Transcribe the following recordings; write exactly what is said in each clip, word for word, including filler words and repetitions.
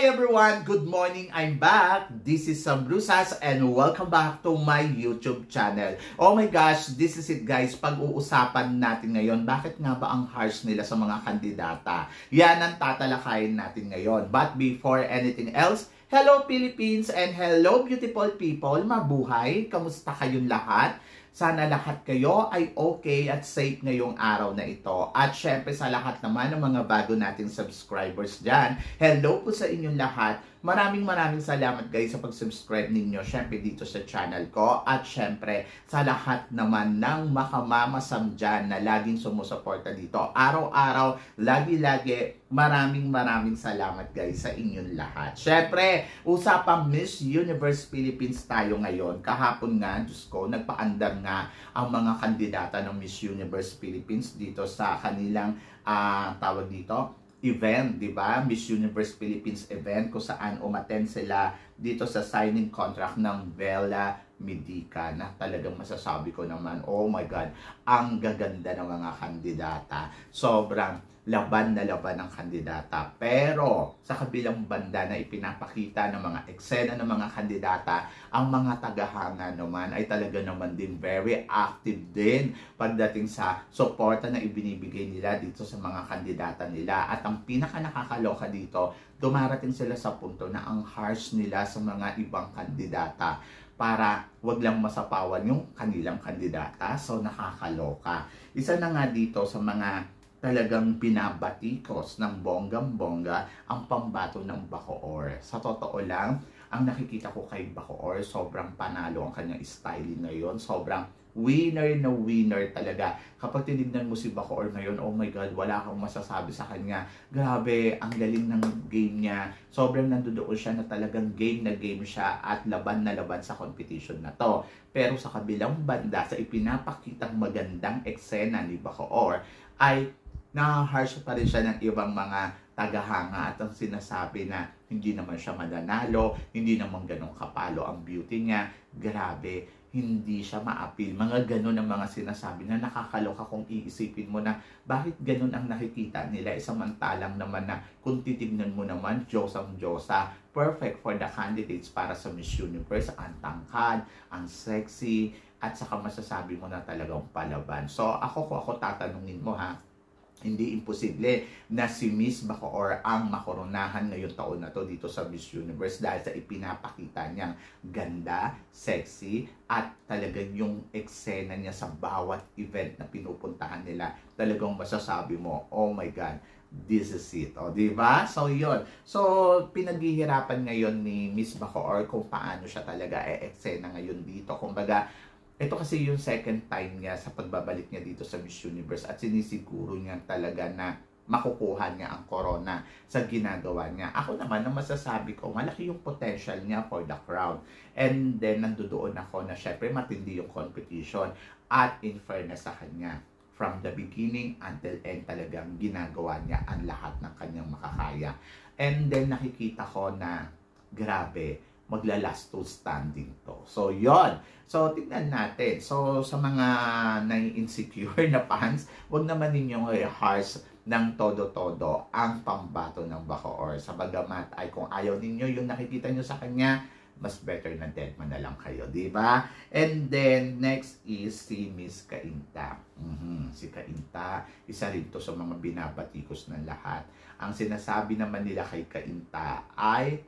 everyone! Good morning! I'm back! This is Sam Brusas and welcome back to my YouTube channel. Oh my gosh, this is it guys. Pag-uusapan natin ngayon, bakit nga ba ang harsh nila sa mga kandidata? Yan ang tatalakayin natin ngayon. But before anything else, hello Philippines and hello beautiful people! Mabuhay! Kamusta kayong lahat? Sana lahat kayo ay okay at safe ngayong araw na ito. At syempre sa lahat naman ng mga bago nating subscribers dyan, hello po sa inyong lahat. Maraming maraming salamat guys sa pag-subscribe ninyo syempre dito sa channel ko. At syempre sa lahat naman ng makamamasam dyan na laging sumusuporta dito. Araw-araw, lagi-lagi, maraming maraming salamat guys sa inyong lahat. Syempre, usapang Miss Universe Philippines tayo ngayon. Kahapon nga, Diyos ko, nagpaandar nga ang mga kandidata ng Miss Universe Philippines dito sa kanilang uh, tawag dito, event, di ba? Miss Universe Philippines event kung saan umattend sila dito sa signing contract ng Bella Medica na talagang masasabi ko naman, oh my God, ang gaganda ng mga kandidata. Sobrang laban na laban ng kandidata. Pero sa kabilang banda na ipinapakita ng mga eksena ng mga kandidata, ang mga tagahanga naman ay talaga naman din very active din pagdating sa suporta na ibinibigay nila dito sa mga kandidata nila. At ang pinaka nakakaloka dito, dumarating sila sa punto na ang harsh nila sa mga ibang kandidata para wag lang masapawan yung kanilang kandidata. So nakakaloka. Isa na nga dito sa mga talagang binabatikos ng bonggang-bongga ang pambato ng Bacoor. Sa totoo lang, ang nakikita ko kay Bacoor, sobrang panalo ang kanyang styling ngayon. Sobrang winner na winner talaga. Kapag tinignan mo si Bacoor ngayon, oh my God, wala kang masasabi sa kanya. Grabe, ang galing ng game niya. Sobrang nandoon siya na talagang game na game siya at laban na laban sa competition na to. Pero sa kabilang banda, sa ipinapakitang magandang eksena ni Bacoor, ay na-harsh pa rin siya ng ibang mga tagahanga at ang sinasabi na hindi naman siya mananalo, hindi naman ganun kapalo ang beauty niya. Grabe, hindi siya ma-appeal. Mga ganun ang mga sinasabi na nakakaloka kung iisipin mo na bakit ganun ang nakikita nila. Isamantalang naman na kung titignan mo naman, Diyos ang Diyosa, perfect for the candidates para sa Miss Universe. Ang tangkad, ang sexy, at saka masasabi mo na talagang palaban. So ako kung ako tatanungin mo ha, hindi imposible na si Miss Bacoor ang makoronahan ngayong taon na to dito sa Miss Universe dahil sa ipinapakita niyang ganda, sexy, at talagang yung eksena niya sa bawat event na pinupuntahan nila. Talagang masasabi mo, oh my God, this is it. O, diba? So, yun. So, pinaghihirapan ngayon ni Miss Bacoor kung paano siya talaga e-eksena ngayon dito. Kumbaga, ito kasi yung second time niya sa pagbabalik niya dito sa Miss Universe at sinisiguro niya talaga na makukuha niya ang corona sa ginagawa niya. Ako naman, ang masasabi ko, malaki yung potential niya for the crown. And then, nandoon ako na syempre matindi yung competition at in fairness sa kanya. From the beginning until end talagang ginagawa niya ang lahat ng kanyang makakaya. And then, nakikita ko na grabe, magla-last to standing to. So, yon. So, tingnan natin. So, sa mga nai-insecure na fans, wag naman ninyong i-harsh ng todo-todo ang pambato ng Bacoor. Sa bagamat ay kung ayaw ninyo yung nakikita nyo sa kanya, mas better na dead man na lang kayo, di ba? And then, next is si Miss Cainta. Mm-hmm. Si Cainta, isa rin to sa mga binabatikos ng lahat. Ang sinasabi naman nila kay Cainta ay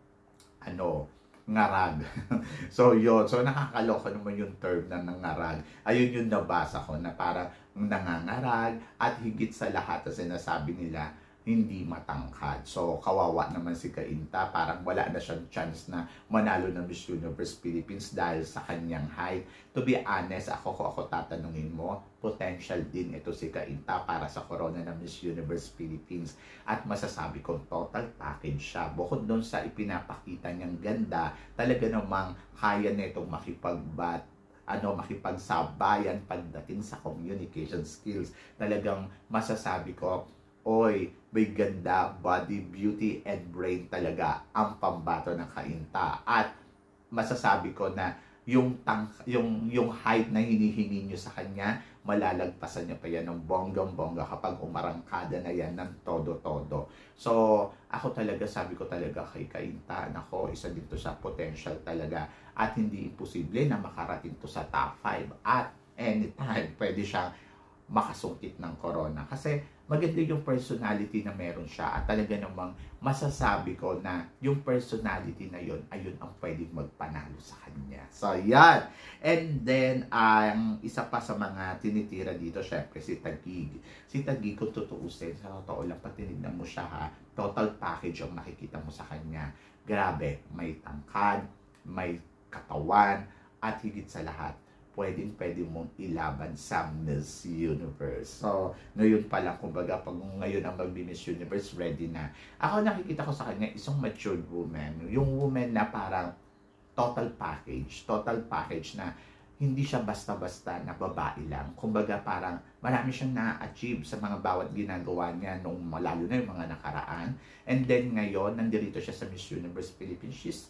ano, ngarag. So, yun. So, nakakaloka naman yung term na nangarag. Ayun yung nabasa ko na parang nangangarag at higit sa lahat na sinasabi nila, hindi matangkad. So, kawawa naman si Cainta. Parang wala na siyang chance na manalo ng Miss Universe Philippines dahil sa kanyang height. To be honest, ako ko ako tatanungin mo, potential din ito si Cainta para sa corona ng Miss Universe Philippines. At masasabi kong total package siya. Bukod doon sa ipinapakita niyang ganda, talaga namang kaya nitong makipagbat ano, makipagsabayan pagdating sa communication skills. Talagang masasabi ko, oy, may ganda, body, beauty, and brain talaga ang pambato ng Cainta. At masasabi ko na yung tang yung yung height na hinihingi nyo sa kanya, malalagpasan niya pa yan ng bonggang-bongga kapag umarangkada na yan ng todo-todo. So, ako talaga, sabi ko talaga kay Kainta, nako, isa dito sa potential talaga at hindi imposible na makarating to sa top five at anytime pwede siyang makasungkit ng corona. Kasi maganda yung personality na meron siya at talaga namang masasabi ko na yung personality na yun, ayun ang pwedeng magpanalo sa kanya. So, yan. And then, ang um, isa pa sa mga tinitira dito, syempre, si Taguig. Si Taguig, kung tutuusin, sa totoo lang, pag tinignan mo siya ha, total package ang makikita mo sa kanya. Grabe, may tangkad, may katawan, at higit sa lahat, pwedeng pwede mong ilaban sa Miss Universe. So, ngayon pa lang, kumbaga, pag ngayon ang mag-Miss Universe, ready na. Ako nakikita ko sa kanya, isang matured woman. Yung woman na parang total package. Total package na hindi siya basta-basta na babae lang. Kumbaga, parang marami siyang na-achieve sa mga bawat ginagawa niya nung lalo na yung mga nakaraan. And then ngayon, nandito siya sa Miss Universe Philippines. She's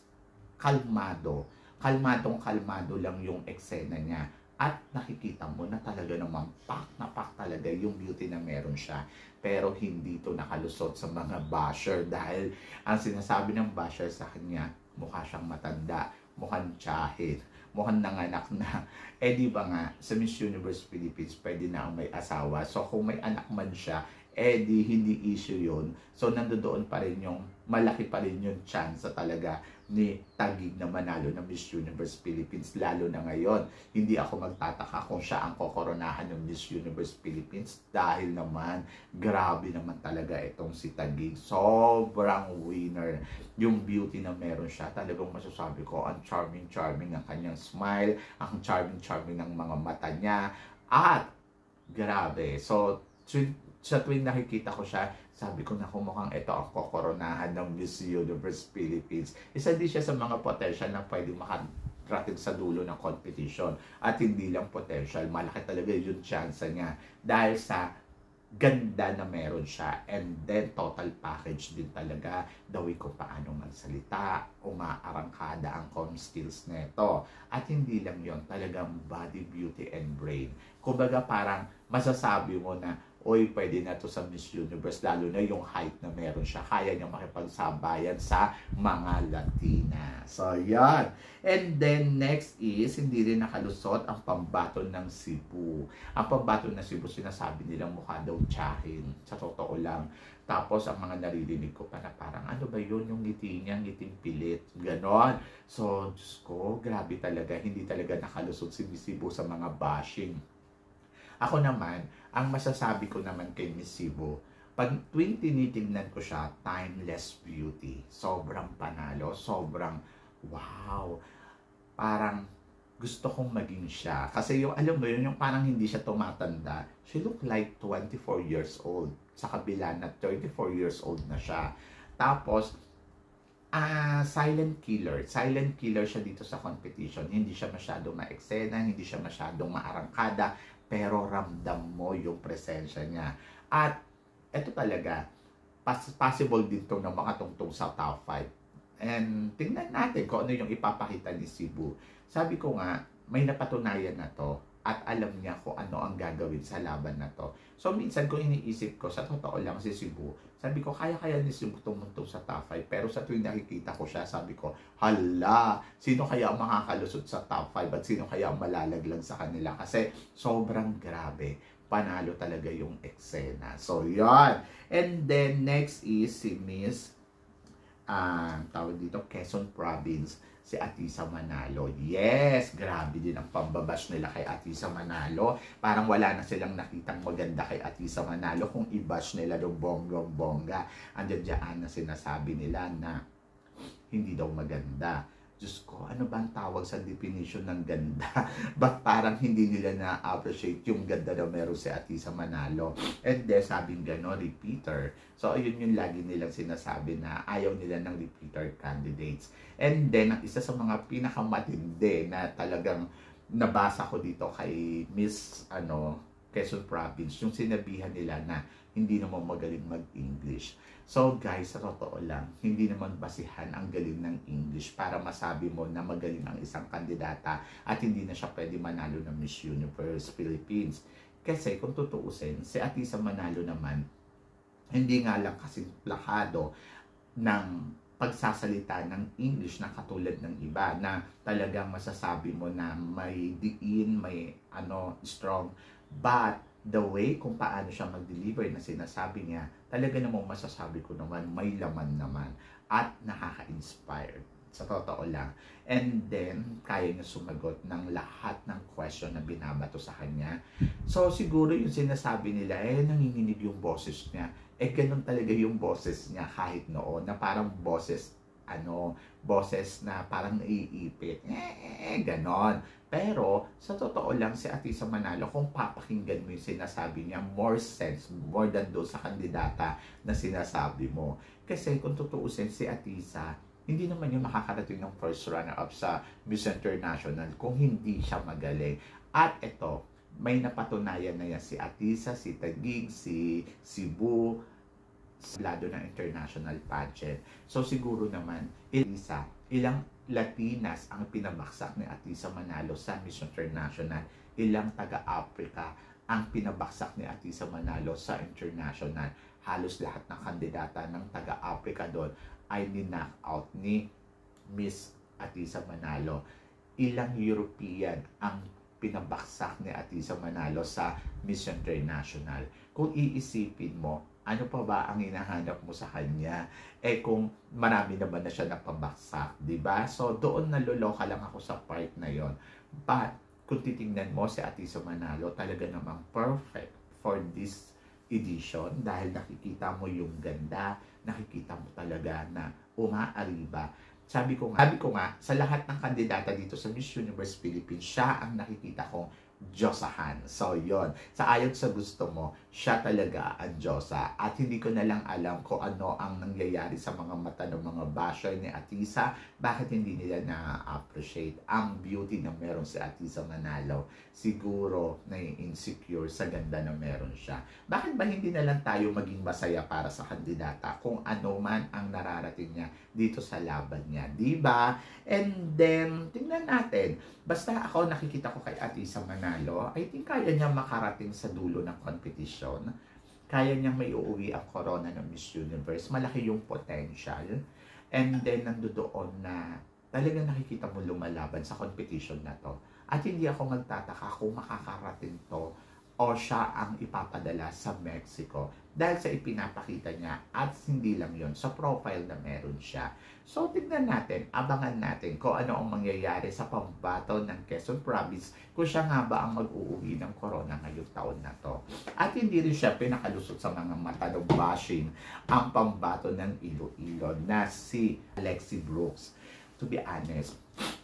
kalmado. Kalmadong-kalmado lang yung eksena niya. At nakikita mo na talaga namang pak na pak talaga yung beauty na meron siya. Pero hindi to nakalusot sa mga basher dahil ang sinasabi ng basher sa kanya, mukha siyang matanda, mukhang tsahin, mukhang nanganak na. Eh di ba nga, sa Miss Universe Philippines, pwede na ang may asawa. So kung may anak man siya, eh di hindi issue yun. So nandoon pa rin yung, malaki pa rin yung chance talaga ni Taguig na manalo ng Miss Universe Philippines, lalo na ngayon. Hindi ako magtataka kung siya ang kokoronahan ng Miss Universe Philippines dahil naman, grabe naman talaga itong si Taguig. Sobrang winner. Yung beauty na meron siya, talagang masasabi ko, ang charming-charming ng kanyang smile, ang charming-charming ng mga mata niya, at grabe. So, sa tuwing nakikita ko siya, sabi ko na kumukhang ito ang kokoronahan ng Miss Universe Philippines. Isa din siya sa mga potential na pwede makarating sa dulo ng competition. At hindi lang potential, malaki talaga yung chance niya dahil sa ganda na meron siya. And then, total package din talaga. The way kung paano magsalita, umaarangkada ang com skills nito. At hindi lang yon, talagang body, beauty, and brain. Kumbaga parang masasabi mo na, oy, pwede na to sa Miss Universe, lalo na yung height na meron siya. Kaya niya makipagsabayan sa mga Latina. So, yan. And then, next is, hindi rin nakalusot ang pambaton ng Cebu. Ang pambaton ng Cebu, sinasabi nilang mukha daw tsahin. Sa totoo lang. Tapos, ang mga naririnig ko pa na parang, ano ba yun, yung ngiti niya, ngiting pilit. Ganon. So, Diyos ko, grabe talaga. Hindi talaga nakalusot si Miss Cebu sa mga bashing. Ako naman, ang masasabi ko naman kay Miss Cebu, pag tuwing tinitingnan ko siya, timeless beauty. Sobrang panalo, sobrang wow. Parang gusto kong maging siya. Kasi yung, alam mo yun, yung parang hindi siya tumatanda. She look like twenty-four years old. Sa kabila na thirty-four years old na siya. Tapos, ah, uh, silent killer. Silent killer siya dito sa competition. Hindi siya masyadong ma-eksena, hindi siya masyadong maarangkada, pero ramdam mo yung presensya niya. At ito talaga, possible din itong na makatungtong sa top five. And tingnan natin kung ano yung ipapakita ni Cebu. Sabi ko nga, may napatunayan na to at alam niya kung ano ang gagawin sa laban na to. So minsan ko iniisip ko, sa totoo lang si Cebu, sabi ko, kaya-kaya ni Cebu tumuntong sa top five. Pero sa tuwing nakikita ko siya, sabi ko, hala, sino kaya ang makakalusot sa top five at sino kaya ang malalaglag sa kanila? Kasi sobrang grabe. Panalo talaga yung eksena. So, yan. And then, next is si Miss, uh, tawag dito, Quezon Province, si Atisa Manalo. Yes, grabe din ang pambabash nila kay Atisa Manalo. Parang wala na silang nakitang maganda kay Atisa Manalo kung i-bash nila ng bonggong-bongga. Andiyan dyan na sinasabi nila na hindi daw maganda. Diyos ko, ano ba ang tawag sa definition ng ganda? Ba't parang hindi nila na-appreciate yung ganda na meron si Atisa Manalo? And then, sabing gano'n, repeater. So, ayun yung lagi nilang sinasabi na ayaw nila ng repeater candidates. And then, ang isa sa mga pinakamatindi na talagang nabasa ko dito kay Miss, ano, Quezon Province, yung sinabihan nila na hindi naman magaling mag-English. So guys, sa totoo lang, hindi naman basihan ang galing ng English para masabi mo na magaling ang isang kandidata at hindi na siya pwede manalo ng Miss Universe Philippines. Kasi kung tutuusin, si Atisa Manalo naman, hindi nga lang kasing plakado ng pagsasalita ng English na katulad ng iba na talagang masasabi mo na may diin, may ano, strong, but the way kung paano siya mag-deliver na sinasabi niya, talaga namang masasabi ko naman may laman naman at nakaka-inspire sa totoo lang. And then, kaya niya sumagot ng lahat ng question na binabato sa kanya. So, siguro yung sinasabi nila, eh, nanginginig yung boses niya. Eh, ganun talaga yung boses niya kahit noon, na parang boses, ano, boses na parang naiipit. Eh, eh, ganon. Pero, sa totoo lang, si Atisa Manalo, kung papakinggan mo yung sinasabi niya, more sense, more than doon sa kandidata na sinasabi mo. Kasi kung tutuusin si Atisa, hindi naman yung makakarating ng first runner-up sa Miss International kung hindi siya magaling. At ito, may napatunayan na yan si Atisa, si Taguig, si Cebu, lado ng international pageant. So siguro naman, Atisa, ilang Latinas ang pinabaksak ni Atisa Manalo sa Miss International, ilang taga-Africa ang pinabaksak ni Atisa Manalo sa international. Halos lahat ng kandidata ng taga-Africa doon ay ni-knock out ni Miss Atisa Manalo. Ilang European ang pinabaksak ni Atisa Manalo sa Miss International. Kung iisipin mo, ano pa ba ang hinahanap mo sa kanya? Eh kung marami naman na siya napabaksak, di ba? So doon naluloka lang ako sa part na yon. But kung titingnan mo si Atisa Manalo, talaga namang perfect for this edition dahil nakikita mo yung ganda, nakikita mo talaga na umaariba. Sabi ko nga, sabi ko nga, sa lahat ng kandidata dito sa Miss Universe Philippines, siya ang nakikita kong Diyosahan. So, yon. Sa ayon sa gusto mo, siya talaga ang Diyosa. At hindi ko na lang alam kung ano ang nangyayari sa mga mata ng mga basher ni Atisa. Bakit hindi nila na-appreciate ang beauty na meron si Atisa Manalo? Siguro na-insecure sa ganda na meron siya. Bakit ba hindi na lang tayo maging masaya para sa kandidata kung ano man ang nararating niya dito sa laban niya? Diba? And then, tingnan natin. Basta ako nakikita ko kay Atisa Manalo, I think kaya niya makarating sa dulo ng competition. Kaya niyang may uuwi ang corona ng Miss Universe. Malaki yung potential. And then, nandoon na talagang nakikita mo lumalaban sa competition na to. At hindi ako magtataka kung makakarating to o siya ang ipapadala sa Mexico dahil sa ipinapakita niya at hindi lang yon sa profile na meron siya. So tignan natin, abangan natin kung ano ang mangyayari sa pambato ng Quezon Province kung siya nga ba ang mag-uuwi ng corona ngayong taon na to. At hindi rin siya pinakalusot sa mga mata ng bashing ang pambato ng Iloilo na si Alexi Brooks. To be honest,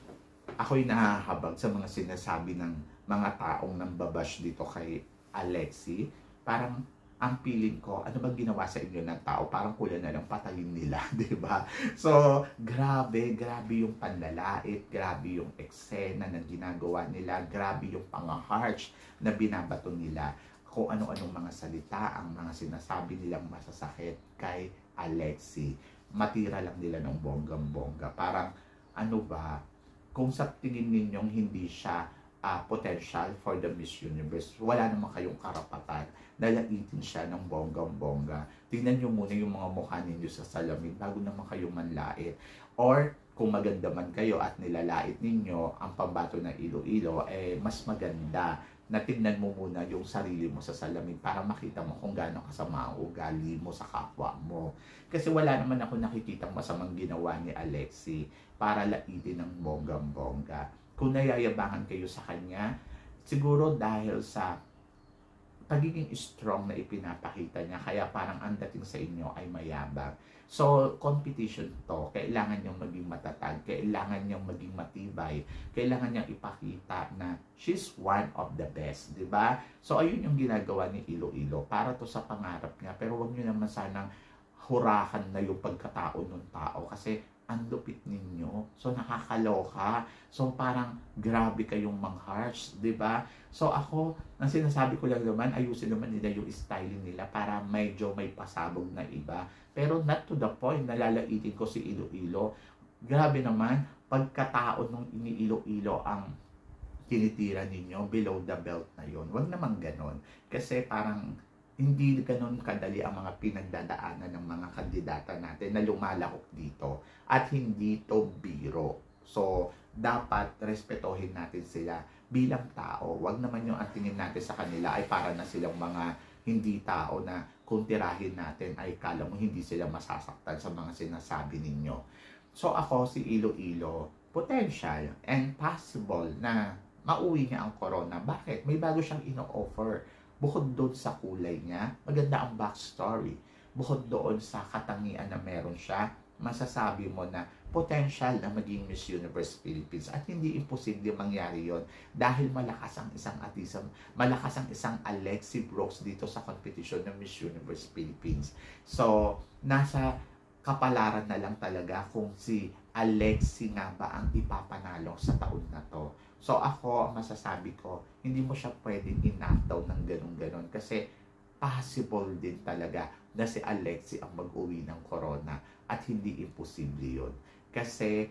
ako'y nahahabag sa mga sinasabi ng mga taong nambabash dito kay Alexi. Parang ang feeling ko, ano bang ginawa sa inyo ng tao? Parang kulang na lang patayin nila, di ba? So, grabe, grabe yung panlalait, grabe yung eksena na ginagawa nila, grabe yung pang-harsh na binabato nila. Kung ano-anong mga salita, ang mga sinasabi nilang masasakit kay Alexi. Matira lang nila ng bonggang-bongga. Parang, ano ba, kung sa tingin ninyong hindi siya uh, potential for the Miss Universe, wala naman kayong karapatan na laitin siya ng bonggang-bongga. Tingnan nyo muna yung mga mukha ninyo sa salamin bago naman kayo manlait. Or, kung maganda man kayo at nilalait ninyo ang pambato ng Iloilo, eh, mas maganda na tingnan mo muna yung sarili mo sa salamin para makita mo kung gaano kasama ang ugali mo sa kapwa mo. Kasi wala naman ako nakikitang masamang ginawa ni Alexi para laitin ng bonggang-bongga. Kung nayayabangan kayo sa kanya, siguro dahil sa pagiging strong na ipinapakita niya, kaya parang ang dating sa inyo ay mayabang. So, competition to, kailangan niyang maging matatag, kailangan niyang maging matibay, kailangan niyang ipakita na she's one of the best, di ba? So, ayun yung ginagawa ni Iloilo para to sa pangarap niya, pero wag niyo naman sanang hurahan na yung pagkatao ng tao kasi ang lupit ninyo. So, nakakaloka. So, parang grabe kayong mang-harsh, di ba? So, ako, ang sinasabi ko lang naman, ayusin naman nila yung styling nila para medyo may pasabog na iba. Pero not to the point, nalalaitin ko si Iloilo. Grabe naman, pagkatao nung iniilo-ilo ang tinitira ninyo below the belt na yon. Huwag naman ganon. Kasi parang hindi ganon kadali ang mga pinagdadaanan ng mga kandidata natin na lumalakok dito. At hindi to biro. So, dapat respetohin natin sila bilang tao. Huwag naman yung ang tingin natin sa kanila ay para na silang mga hindi tao na kung tirahin natin ay kala mo hindi sila masasaktan sa mga sinasabi ninyo. So, ako si Iloilo, potential and possible na mauwi niya ang corona. Bakit? May bago siyang ino-offer. Bukod doon sa kulay niya, maganda ang backstory. Bukod doon sa katangian na meron siya, masasabi mo na potential na maging Miss Universe Philippines at hindi imposible mangyari yon dahil malakas ang isang atisang, malakas ang isang Alexi Brooks dito sa competition ng Miss Universe Philippines. So, nasa kapalaran na lang talaga kung si Alexi nga ba ang ipapanalo sa taon na to. So ako, ang masasabi ko, hindi mo siya pwedeng in-knock down ng ganun-ganon kasi possible din talaga na si Alexi ang mag-uwi ng corona at hindi imposible yun. Kasi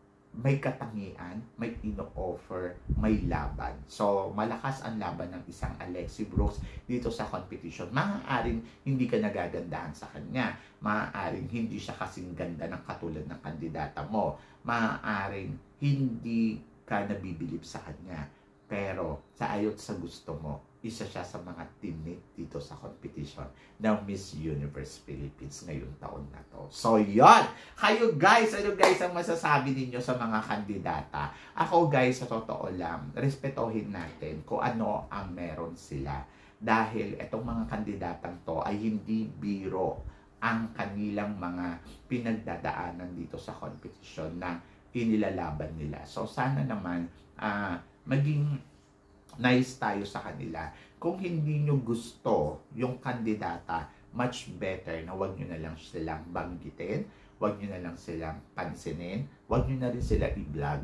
may katangian, may ino-offer, may laban. So, malakas ang laban ng isang Alexi Brooks dito sa competition. Maaaring hindi ka nagagandahan sa kanya. Maaaring hindi siya kasing ganda ng katulad ng kandidata mo. Maaaring hindi ka nabibilib sa kanya. Pero, sa ayot sa gusto mo, isa siya sa mga teammate dito sa competition ng Miss Universe Philippines ngayong taon na to. So, yon. Kayo guys, ano guys ang masasabi ninyo sa mga kandidata? Ako guys, sa totoo lang, respetohin natin kung ano ang meron sila. Dahil itong mga kandidatang to ay hindi biro ang kanilang mga pinagdadaanan dito sa competition na inilalaban nila. So, sana naman uh, maging nice tayo sa kanila. Kung hindi nyo gusto yung kandidata, much better na wag nyo na lang silang banggitin, wag nyo na lang silang pansinin, wag nyo na rin sila i-vlog.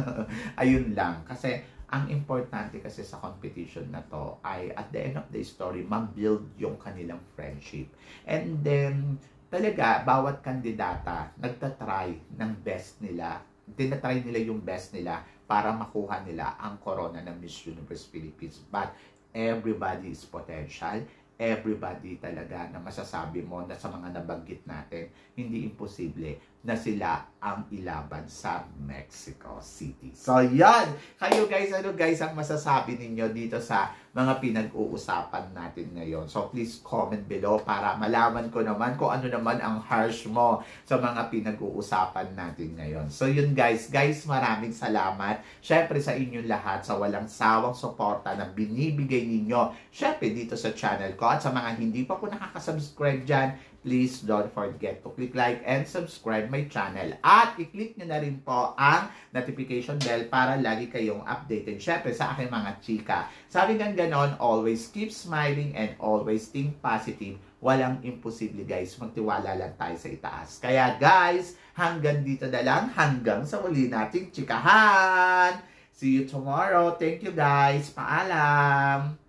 Ayun lang. Kasi ang importante kasi sa competition na to ay at the end of the story, ma-build yung kanilang friendship. And then, talaga, bawat kandidata nagtatry ng best nila. Tinatry nila yung best nila para makuha nila ang corona ng Miss Universe Philippines. But everybody is potential. Everybody talaga na masasabi mo na sa mga nabanggit natin, hindi imposible na sila ang ilaban sa Mexico City. So, yan! Kayo guys, ano guys ang masasabi ninyo dito sa mga pinag-uusapan natin ngayon? So, please comment below para malaman ko naman kung ano naman ang harsh mo sa mga pinag-uusapan natin ngayon. So, yun guys. Guys, maraming salamat. Syempre sa inyong lahat sa walang sawang suporta na binibigay ninyo. Syempre dito sa channel ko. At sa mga hindi pa po nakakasubscribe dyan, please don't forget to click like and subscribe my channel. At i-click nyo na rin po ang notification bell para lagi kayong updated. Syempre sa aking mga chika. Sabi ng ganon, always keep smiling and always think positive. Walang imposible guys. Magtiwala lang tayo sa itaas. Kaya guys, hanggang dito na lang. Hanggang sa uli nating chikahan. See you tomorrow. Thank you guys. Paalam.